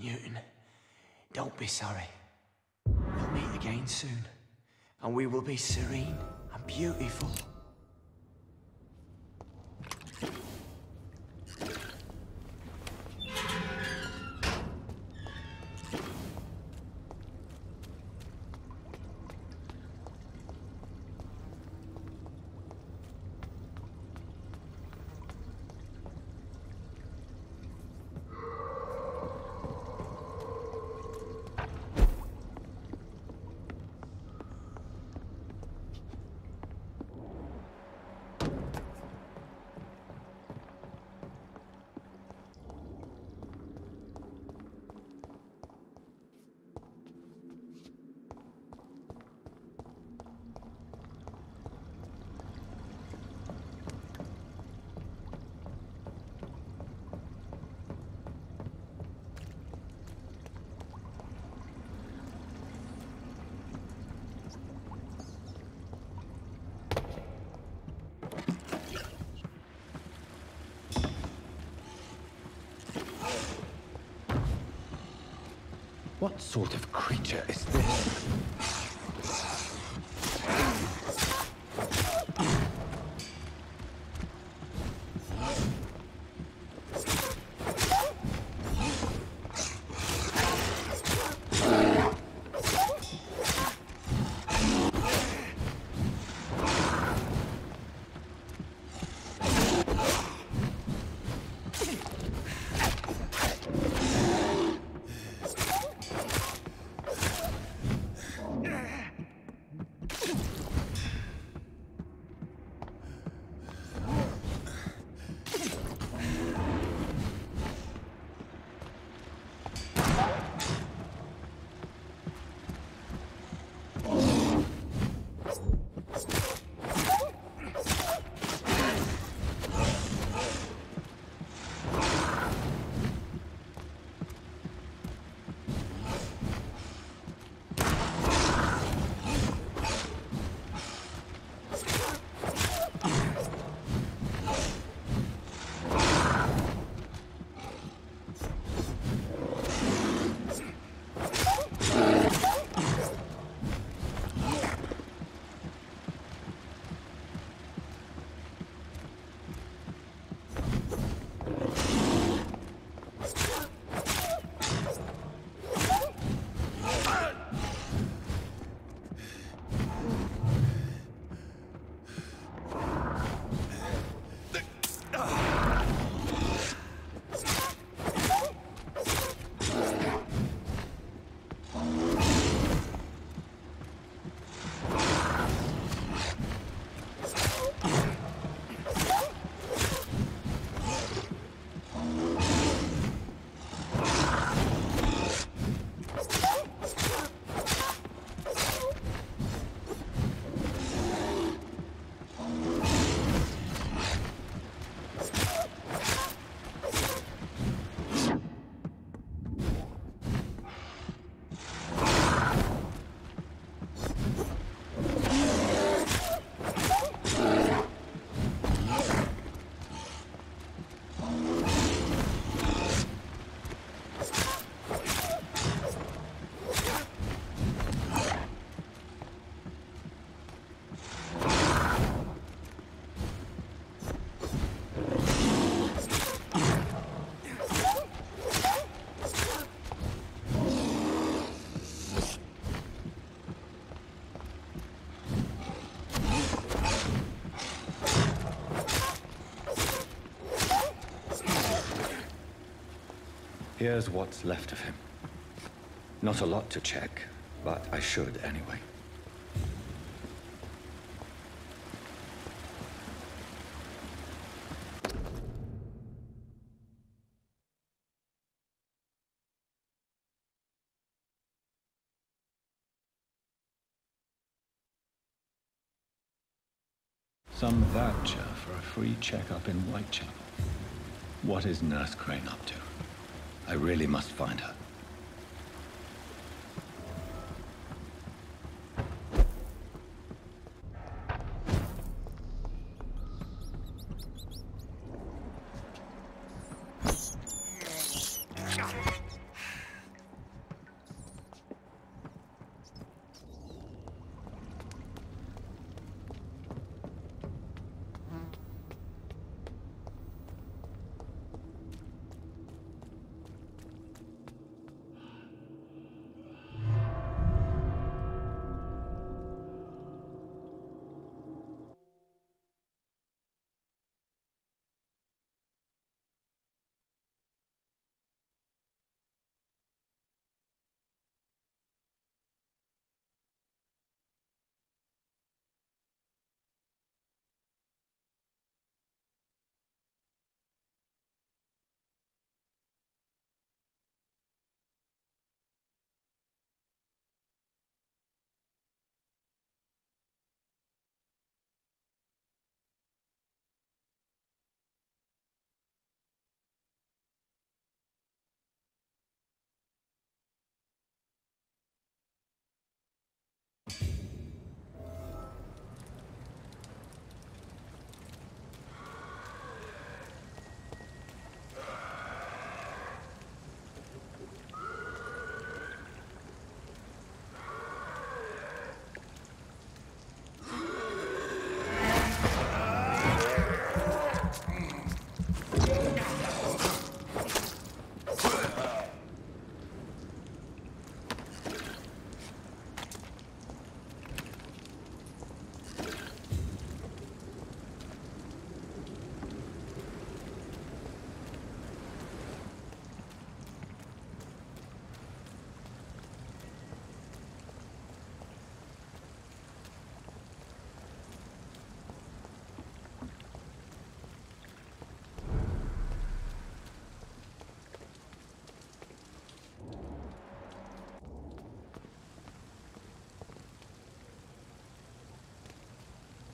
Newton, don't be sorry. We'll meet again soon, and we will be serene and beautiful. What sort of creature is this? Here's what's left of him. Not a lot to check, but I should anyway. Some voucher for a free checkup in Whitechapel. What is Nurse Crane up to? I really must find her.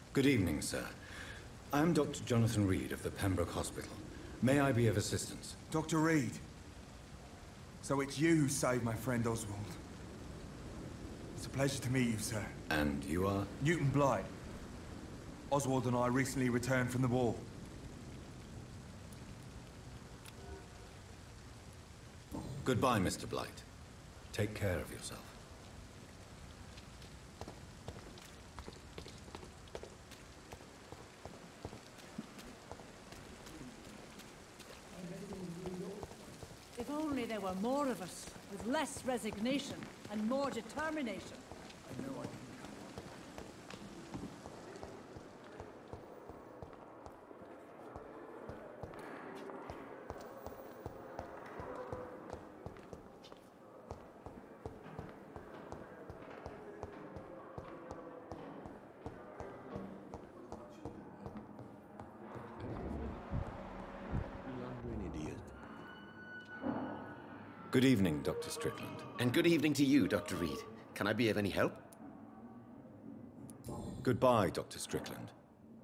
Good evening, sir. I'm Dr. Jonathan Reed of the Pembroke Hospital. May I be of assistance? Dr. Reed. So it's you who saved my friend Oswald. It's a pleasure to meet you, sir. And you are? Newton Blight. Oswald and I recently returned from the war. Goodbye, Mr. Blight. Take care of yourself. If only there were more of us, with less resignation and more determination. Good evening, Dr. Strickland. And good evening to you, Dr. Reed. Can I be of any help? Goodbye, Dr. Strickland.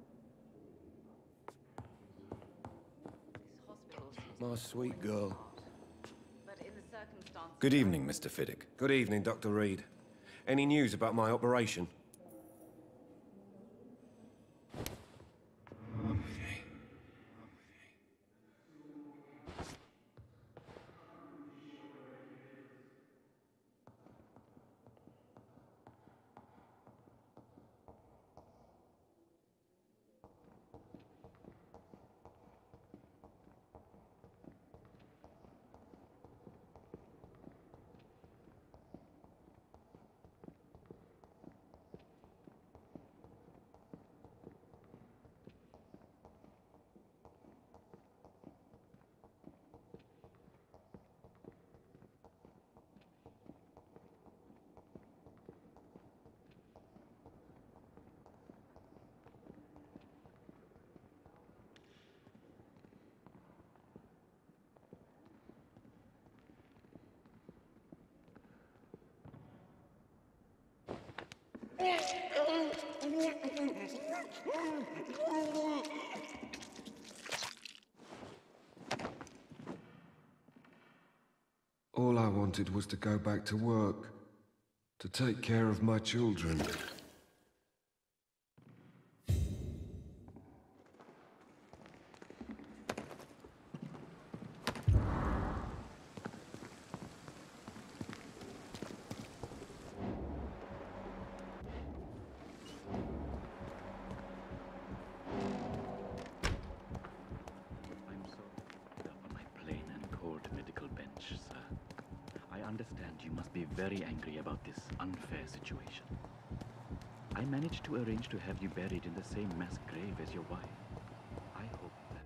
My sweet girl. Good evening, Mr. Fiddick. Good evening, Dr. Reed. Any news about my operation? All I wanted was to go back to work, to take care of my children. Very angry about this unfair situation. I managed to arrange to have you buried in the same mass grave as your wife. I hope that...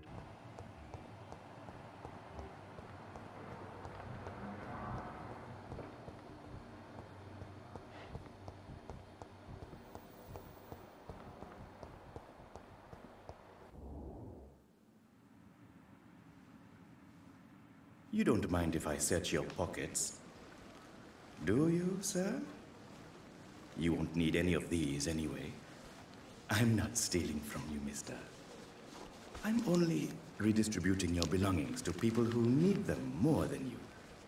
You don't mind if I search your pockets? Do you, sir? You won't need any of these anyway. I'm not stealing from you, mister. I'm only redistributing your belongings to people who need them more than you.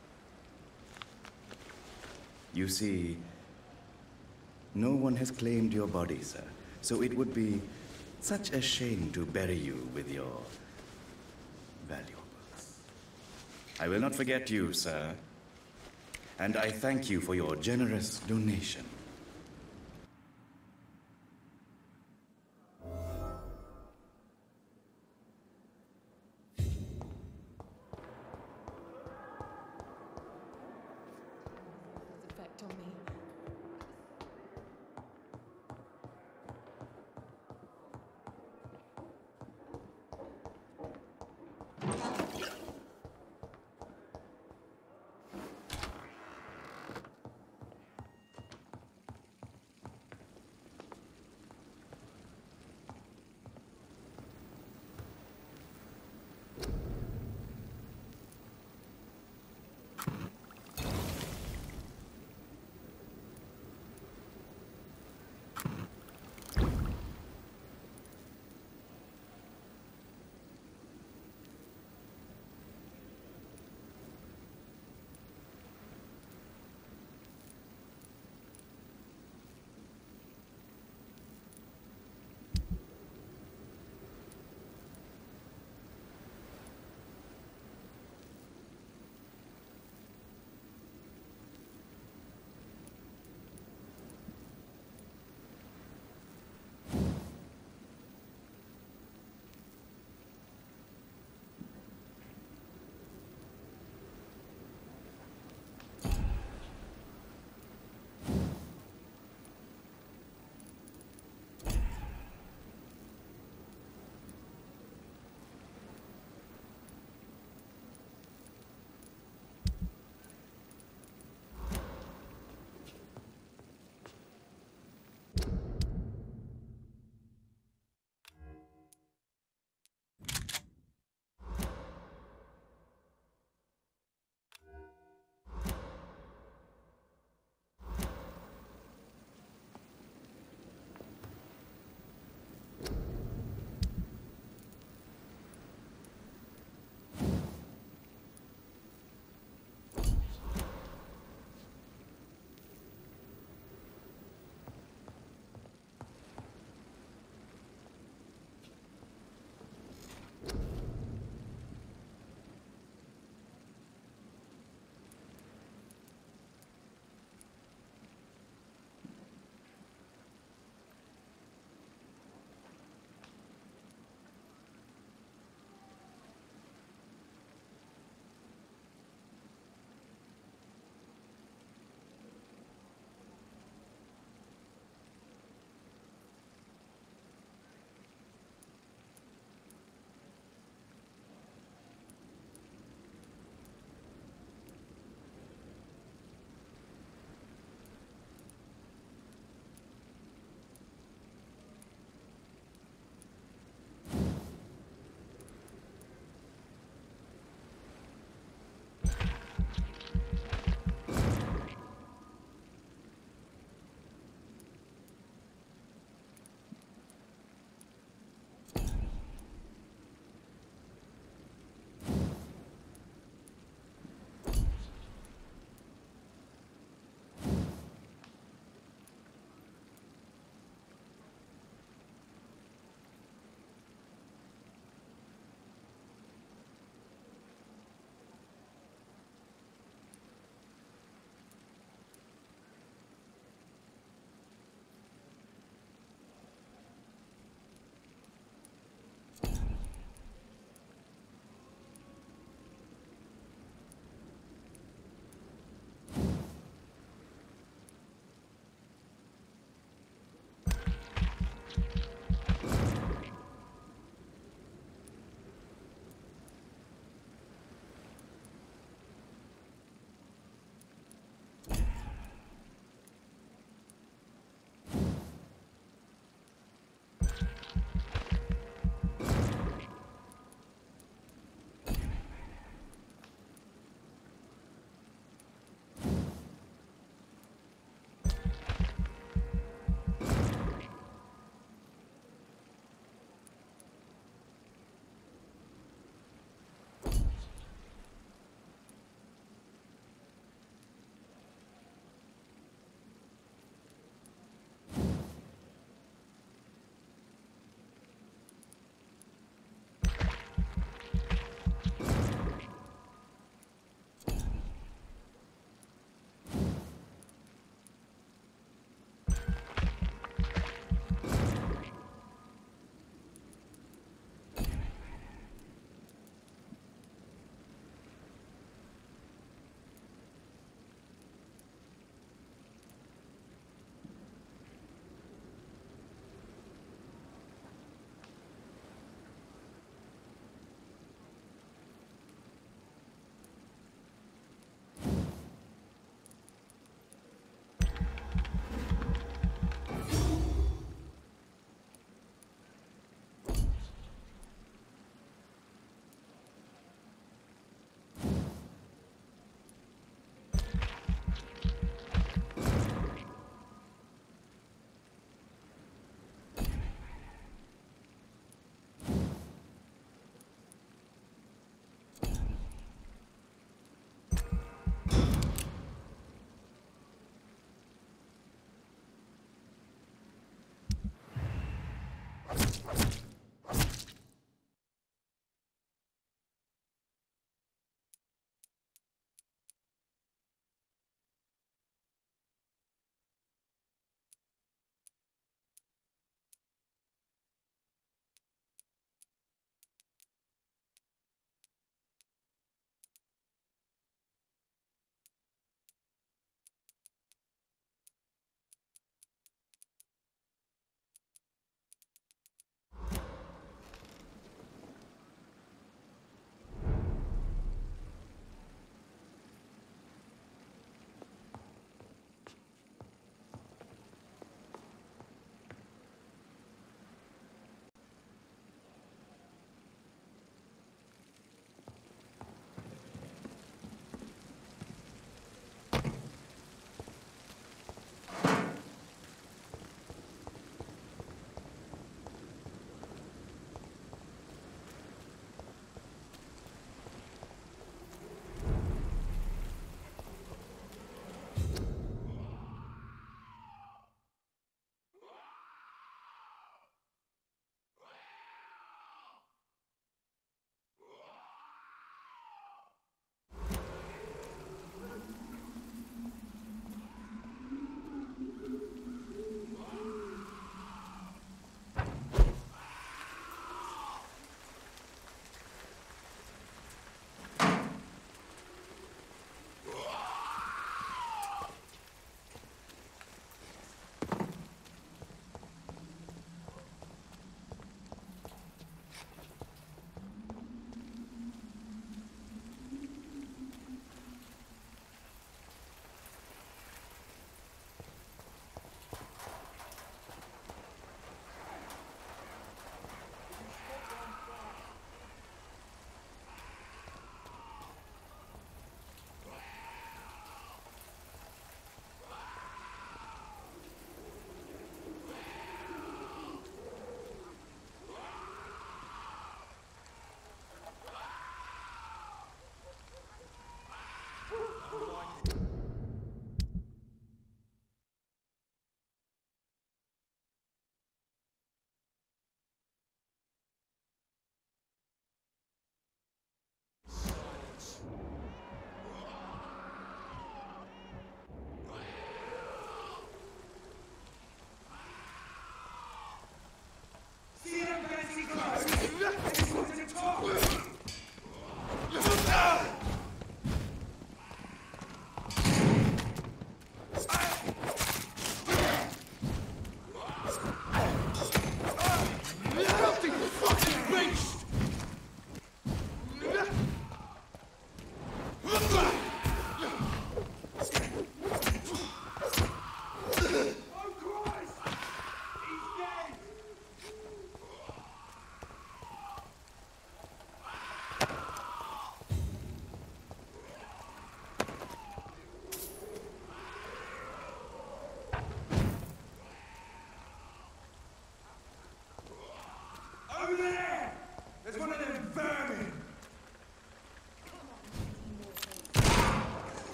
You see, no one has claimed your body, sir, so it would be such a shame to bury you with your valuables. I will not forget you, sir. And I thank you for your generous donation. Effect on me.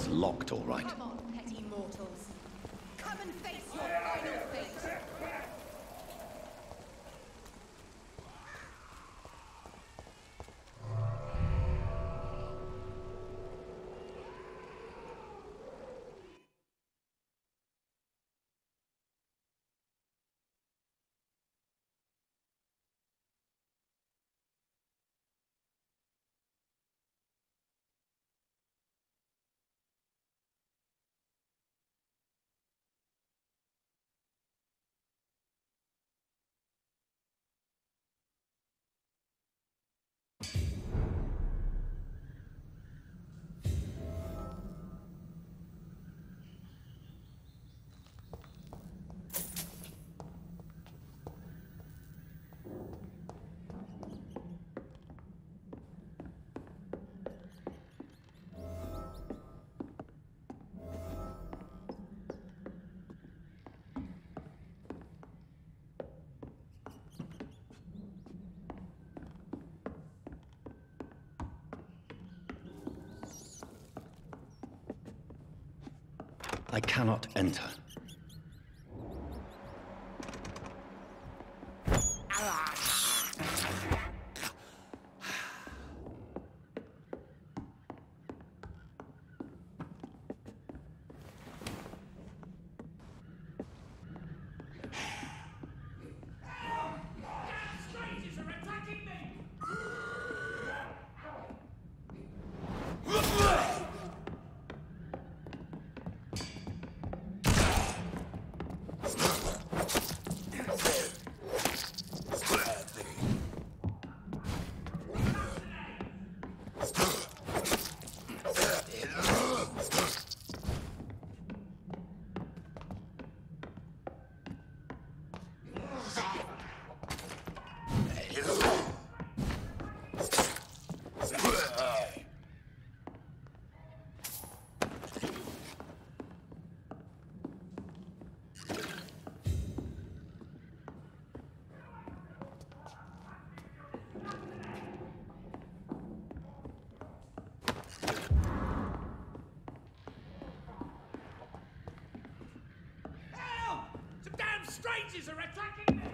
locked, all right. Come on, petty mortals. Come and face your final fate. I cannot enter. Strangers are attacking me!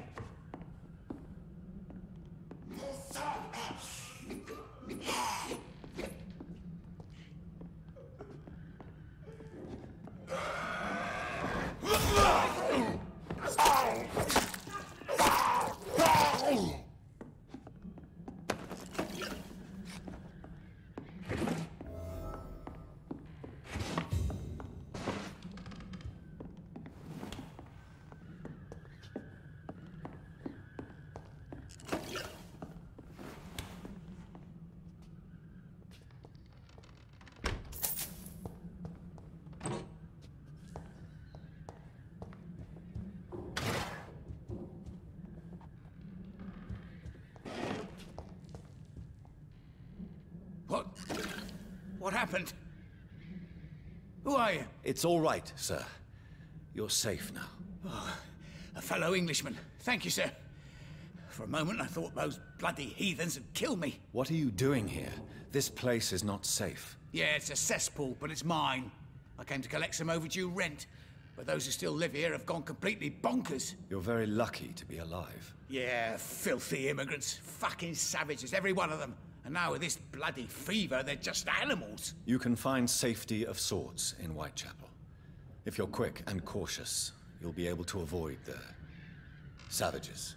What happened? Who are you? It's all right, sir. You're safe now. Oh, a fellow Englishman. Thank you, sir. For a moment, I thought those bloody heathens had killed me. What are you doing here? This place is not safe. Yeah, it's a cesspool, but it's mine. I came to collect some overdue rent, but those who still live here have gone completely bonkers. You're very lucky to be alive. Yeah, filthy immigrants. Fucking savages, every one of them. And now with this bloody fever, they're just animals. You can find safety of sorts in Whitechapel. If you're quick and cautious, you'll be able to avoid the savages.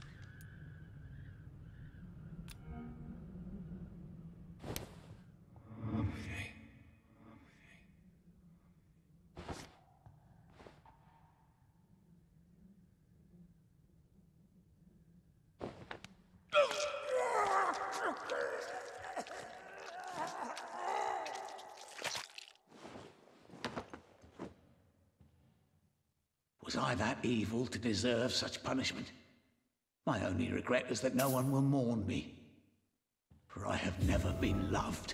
Was I that evil to deserve such punishment? My only regret is that no one will mourn me, for I have never been loved.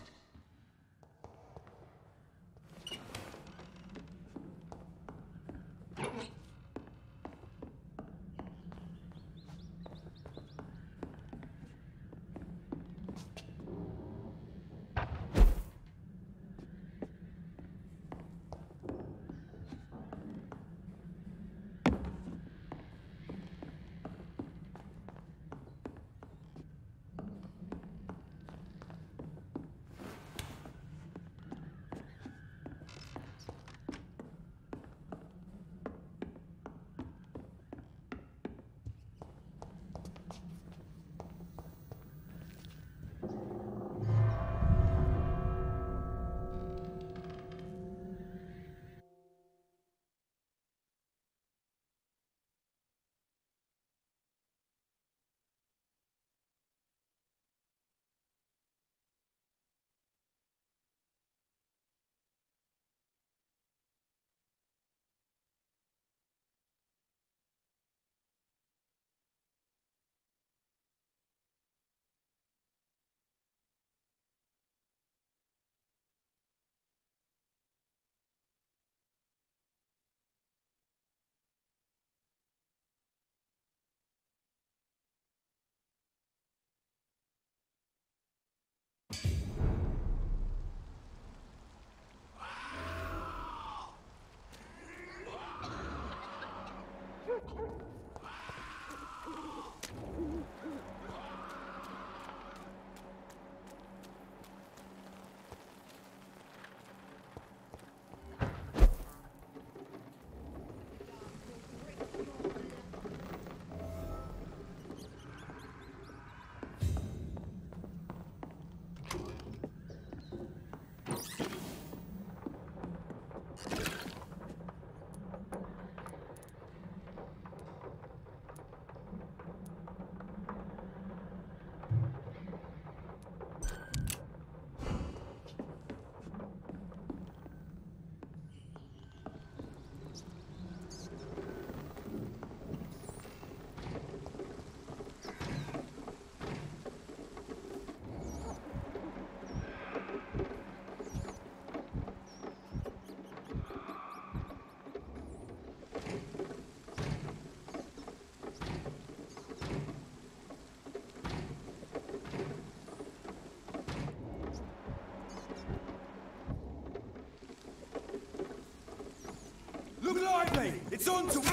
Blimey! It's on to...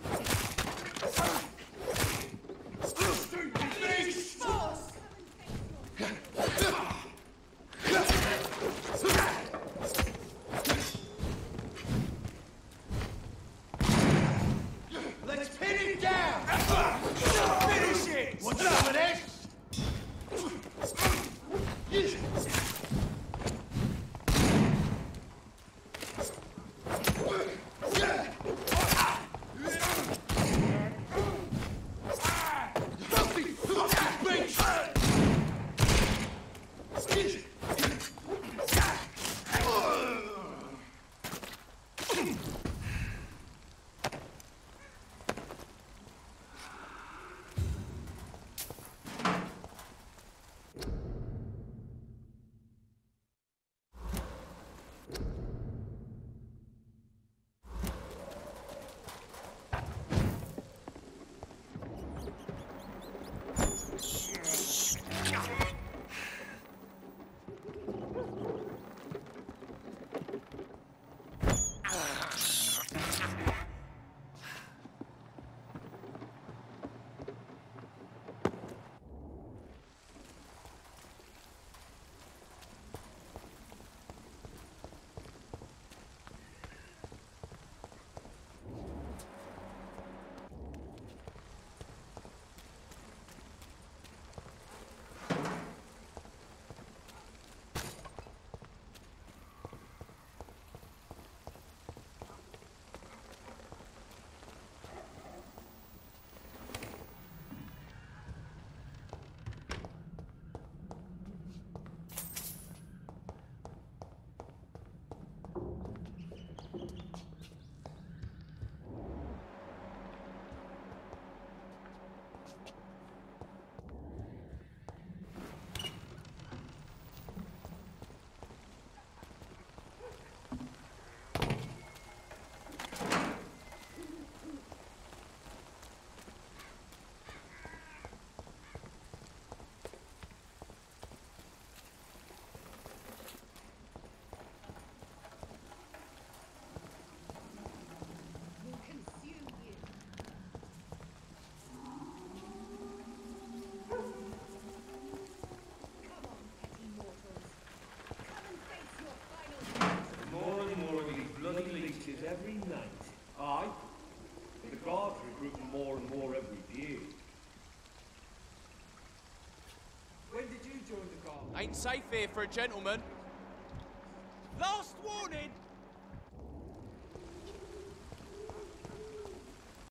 Let's pin it down! Finish it! What's up with this? Every night. Aye. But the guards recruit more and more every day. When did you join the guard? Ain't safe here for a gentleman.